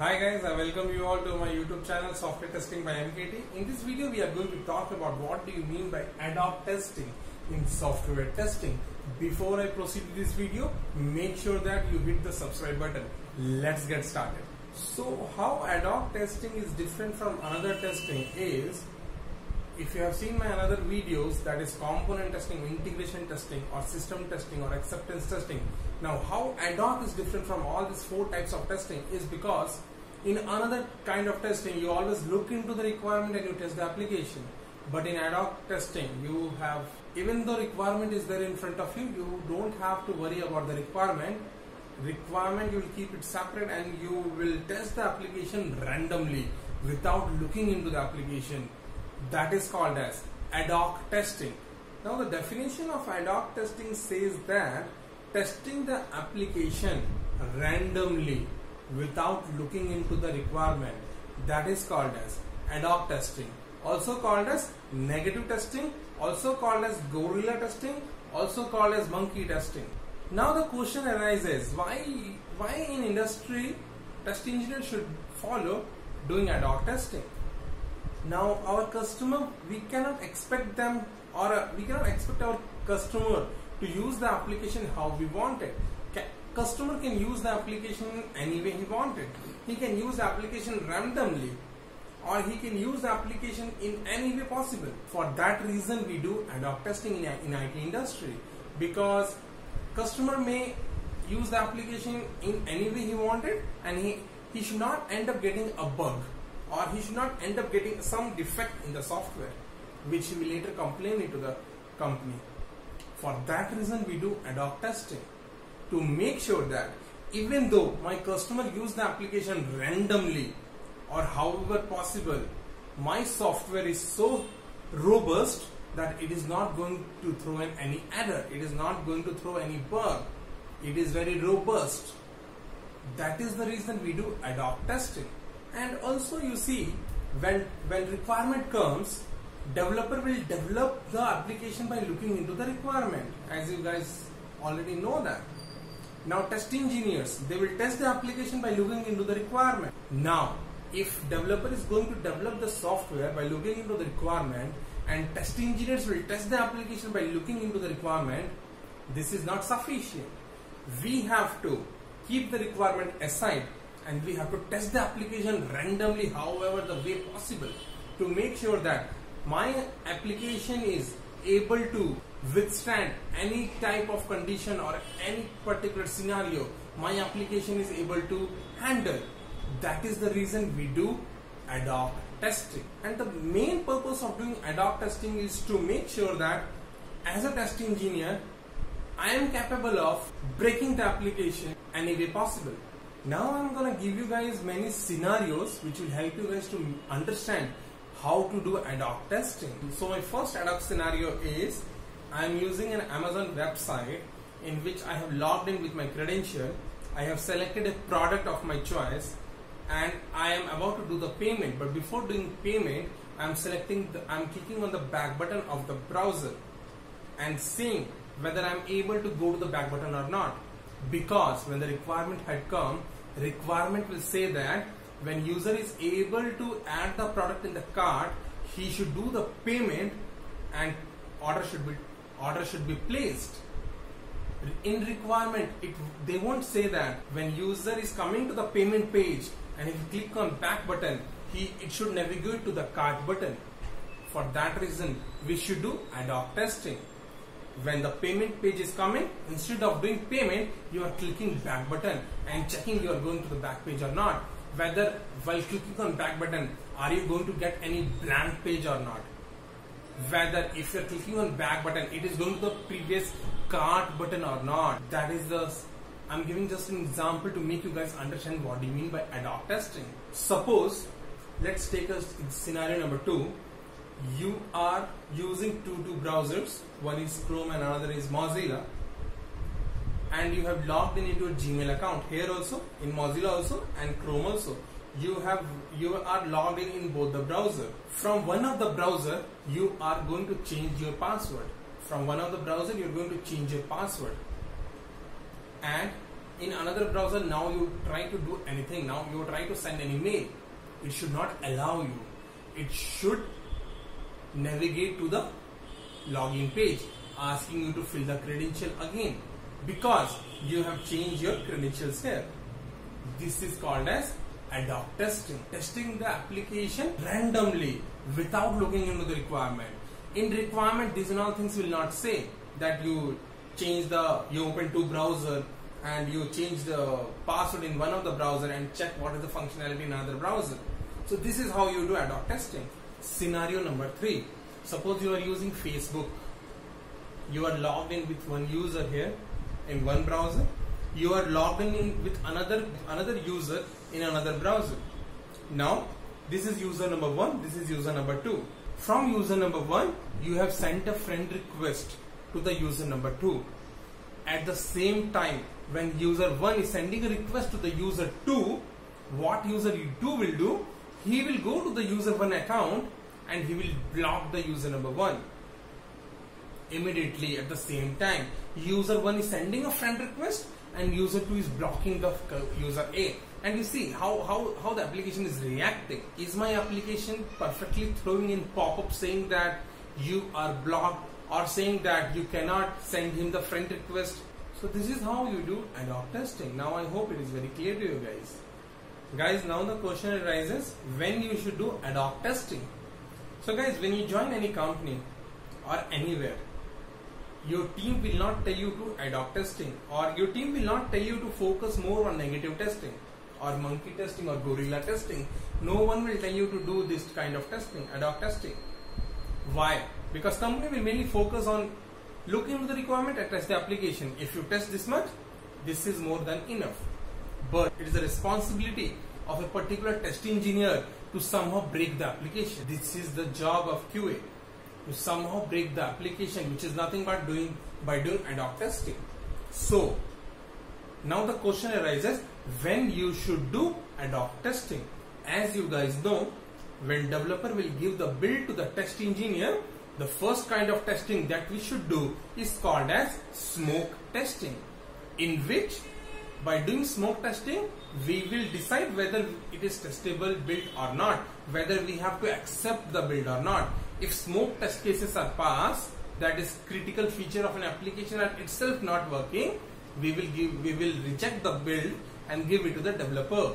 Hi guys, I welcome you all to my YouTube channel Software Testing by MKT. In this video we are going to talk about what do you mean by ad hoc testing in software testing. Before I proceed with this video, make sure that you hit the subscribe button. Let's get started. So how ad hoc testing is different from another testing is, if you have seen my another videos, that is component testing, integration testing, or system testing, or acceptance testing. Now how ad hoc is different from all these four types of testing is because in another kind of testing you always look into the requirement and you test the application. But in ad hoc testing you have, even though requirement is there in front of you, you don't have to worry about the requirement. You will keep it separate and you will test the application randomly without looking into the application. That is called as ad hoc testing. Now the definition of ad hoc testing says that testing the application randomly without looking into the requirement, that is called as ad hoc testing. Also called as negative testing, also called as gorilla testing, also called as monkey testing. Now the question arises, why in industry test engineers should follow doing ad hoc testing? Now our customer, we cannot expect them, or we cannot expect our customer to use the application how we want it. Customer can use the application any way he wanted. He can use the application randomly, or he can use the application in any way possible. For that reason we do ad hoc testing in IT industry, because customer may use the application in any way he wanted, and he should not end up getting a bug, or he should not end up getting some defect in the software which he will later complain it to the company. For that reason we do ad hoc testing, to make sure that even though my customer use the application randomly or however possible, my software is so robust that it is not going to throw in any error, it is not going to throw any bug, it is very robust. That is the reason we do ad hoc testing. And also you see, when requirement comes, developer will develop the application by looking into the requirement, as you guys already know that. Now test engineers, they will test the application by looking into the requirement. Now if developer is going to develop the software by looking into the requirement, and test engineers will test the application by looking into the requirement, this is not sufficient. We have to keep the requirement aside and we have to test the application randomly however the way possible, to make sure that my application is able to withstand any type of condition or any particular scenario my application is able to handle. That is the reason we do ad hoc testing. And the main purpose of doing ad hoc testing is to make sure that as a test engineer I am capable of breaking the application any way possible. Now I'm gonna give you guys many scenarios which will help you guys to understand how to do ad hoc testing. So my first ad hoc scenario is, I am using an Amazon website in which I have logged in with my credential. I have selected a product of my choice and I am about to do the payment. But before doing payment, I am clicking on the back button of the browser and seeing whether I am able to go to the back button or not. Because when the requirement had come, requirement will say that when user is able to add the product in the cart, he should do the payment and order should be placed. In requirement, they won't say that when user is coming to the payment page and if you click on back button, it should navigate to the cart button. For that reason, we should do ad hoc testing. When the payment page is coming, instead of doing payment, you are clicking back button and checking you are going to the back page or not. Whether while clicking on back button, are you going to get any blank page or not? Whether if you are clicking on back button, it is going to the previous cart button or not. That is I'm giving just an example to make you guys understand what do you mean by ad hoc testing. Suppose, let's take a scenario number 2. You are using two browsers, one is Chrome and another is Mozilla, and you have logged in into a Gmail account here also, in Mozilla also and Chrome also. You are logged in both the browser. From one of the browser you are going to change your password. And in another browser, now you try to do anything, now you try to send an email, it should not allow you. It should navigate to the login page, asking you to fill the credential again because you have changed your credentials here. This is called as ad hoc testing. Testing the application randomly without looking into the requirement. In requirement, these and all things will not say that you open two browser and you change the password in one of the browser and check what is the functionality in another browser. So this is how you do ad hoc testing. Scenario number 3. Suppose you are using Facebook. You are logged in with one user here in one browser. You are logged in with another user in another browser. Now this is user number 1, this is user number 2. From user number 1, you have sent a friend request to the user number 2. At the same time, when user 1 is sending a request to the user 2, what user 2 will do? He will go to the user 1 account and he will block the user number 1. Immediately at the same time, user 1 is sending a friend request and user 2 is blocking the user A. And you see how the application is reacting. Is my application perfectly throwing in pop-up saying that you are blocked or saying that you cannot send him the friend request? So this is how you do ad hoc testing. Now I hope it is very clear to you guys. Guys, now the question arises when you should do ad hoc testing. So guys, when you join any company or anywhere, your team will not tell you to ad hoc testing, or your team will not tell you to focus more on negative testing or monkey testing or gorilla testing. No one will tell you to do this kind of testing, ad hoc testing. Why? Because company will mainly focus on looking into the requirement and test the application. If you test this much, this is more than enough. But it is the responsibility of a particular test engineer to somehow break the application. This is the job of QA, to somehow break the application, which is nothing but doing ad hoc testing. So now the question arises when you should do ad hoc testing. As you guys know, when developer will give the build to the test engineer, the first kind of testing that we should do is called as smoke testing, in which by doing smoke testing we will decide whether it is testable build or not, whether we have to accept the build or not. If smoke test cases are passed, that is critical feature of an application are itself not working, we will reject the build and give it to the developer.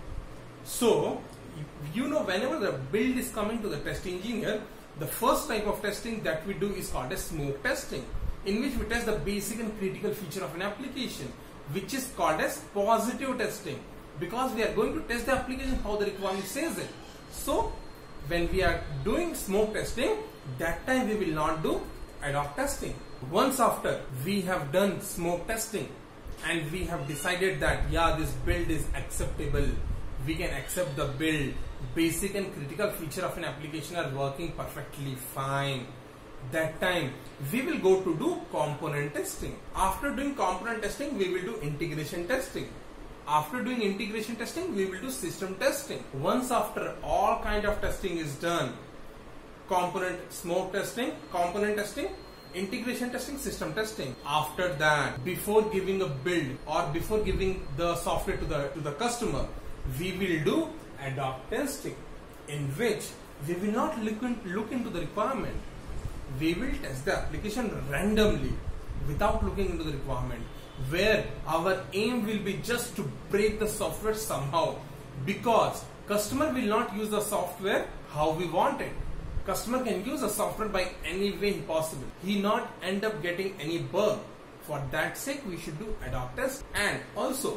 So you know, whenever the build is coming to the test engineer, the first type of testing that we do is called as smoke testing, in which we test the basic and critical feature of an application, which is called as positive testing, because we are going to test the application how the requirement says it. So when we are doing smoke testing, that time we will not do ad hoc testing. Once after we have done smoke testing and we have decided that yeah, this build is acceptable, we can accept the build, basic and critical feature of an application are working perfectly fine, that time we will go to do component testing. After doing component testing, we will do integration testing. After doing integration testing, we will do system testing. Once after all kind of testing is done, component smoke testing, component testing, integration testing, system testing. After that, before giving a build or before giving the software to the customer, we will do ad hoc testing, in which we will not look into the requirement. We will test the application randomly without looking into the requirement, where our aim will be just to break the software somehow, because customer will not use the software how we want it. Customer can use the software by any way possible. He not end up getting any bug. For that sake, we should do ad hoc test. And also,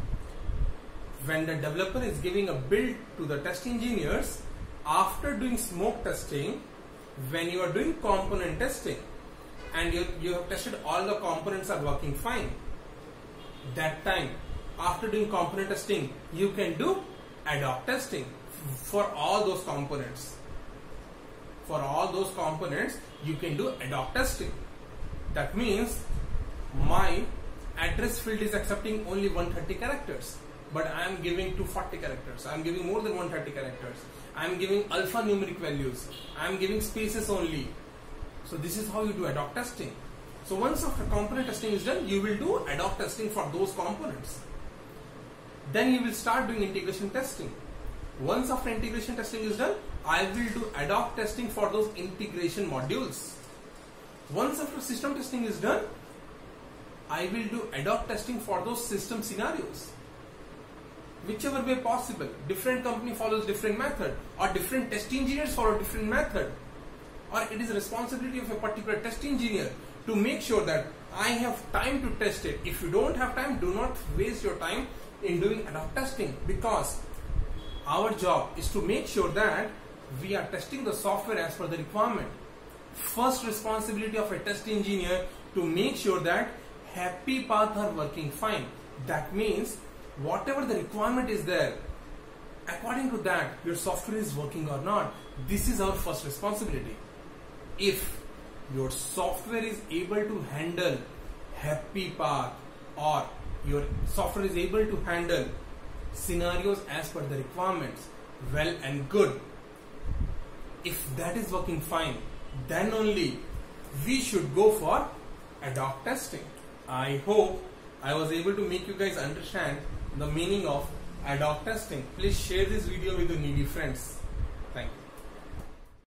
when the developer is giving a build to the test engineers, after doing smoke testing, when you are doing component testing and you have tested all the components are working fine, that time after doing component testing, you can do ad hoc testing for all those components. For all those components, you can do ad hoc testing. That means my address field is accepting only 130 characters, but I am giving 240 characters. I am giving more than 130 characters. I am giving alphanumeric values. I am giving spaces only. So this is how you do ad hoc testing. So once after component testing is done, you will do ad hoc testing for those components. Then you will start doing integration testing. Once after integration testing is done, I will do ad hoc testing for those integration modules. Once after system testing is done, I will do ad hoc testing for those system scenarios. Whichever way possible. Different company follows different method, or different test engineers follow different method, or it is responsibility of a particular test engineer to make sure that I have time to test it. If you don't have time, do not waste your time in doing ad hoc testing, because our job is to make sure that we are testing the software as per the requirement. First responsibility of a test engineer to make sure that happy paths are working fine. That means whatever the requirement is there, according to that your software is working or not. This is our first responsibility. If your software is able to handle happy path, or your software is able to handle scenarios as per the requirements, well and good. If that is working fine, then only we should go for ad hoc testing. I hope I was able to make you guys understand the meaning of ad hoc testing. Please share this video with your needy friends. Thank you.